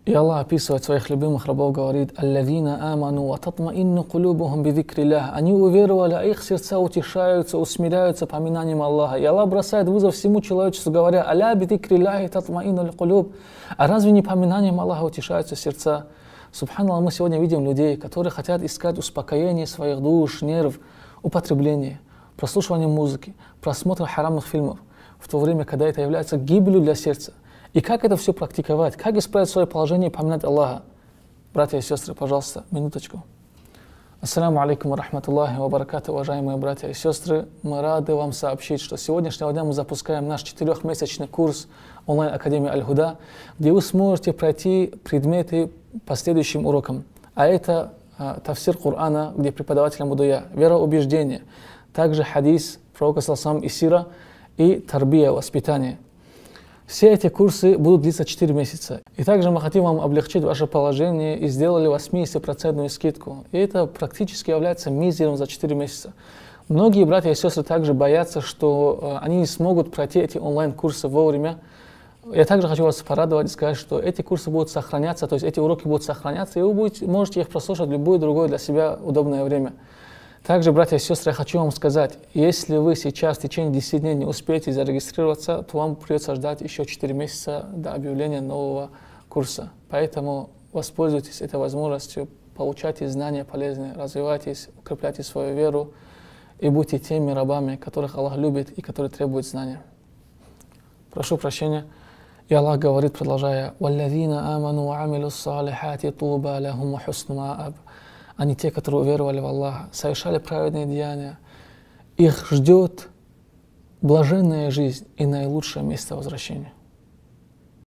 И Аллах описывает своих любимых рабов, говорит: «Аллавина аману ва татмаинну кулубухум бидзикриллях». Они уверовали, а их сердца утешаются, усмиряются поминанием Аллаха. И Аллах бросает вызов всему человечеству, говоря: «Аля бидзикриллахи татмаинну кулуб». А разве не поминанием Аллаха утешаются сердца? Субханаллах, мы сегодня видим людей, которые хотят искать успокоение своих душ, нерв, употребление, прослушивание музыки, просмотр харамных фильмов, в то время, когда это является гибелью для сердца. И как это все практиковать? Как исправить свое положение и поминать Аллаха? Братья и сестры, пожалуйста, минуточку. Ассаламу алейкум ва рахматуллахи ва баракату, уважаемые братья и сестры. Мы рады вам сообщить, что с сегодняшнего дня мы запускаем наш 4-месячный курс онлайн-академии Аль-Худа, где вы сможете пройти предметы по следующим урокам. А это тафсир Корана, где преподавателем буду я, вероубеждение, также хадис пророка саллаллаху и сира, и тарбия, воспитание. Все эти курсы будут длиться 4 месяца. И также мы хотим вам облегчить ваше положение и сделали 80% скидку. И это практически является мизером за 4 месяца. Многие братья и сестры также боятся, что они не смогут пройти эти онлайн-курсы вовремя. Я также хочу вас порадовать и сказать, что эти курсы будут сохраняться, то есть эти уроки будут сохраняться, и вы можете их прослушать в любое другое для себя удобное время. Также, братья и сестры, я хочу вам сказать, если вы сейчас в течение 10 дней не успеете зарегистрироваться, то вам придется ждать еще 4 месяца до объявления нового курса. Поэтому воспользуйтесь этой возможностью, получайте знания полезные, развивайтесь, укрепляйте свою веру и будьте теми рабами, которых Аллах любит и которые требуют знания. Прошу прощения. И Аллах говорит, продолжая: «Валлазина аману ва амилу ссалихати туба лахум ва хусну мааб». Они те, которые уверовали в Аллаха, совершали праведные деяния. Их ждет блаженная жизнь и наилучшее место возвращения.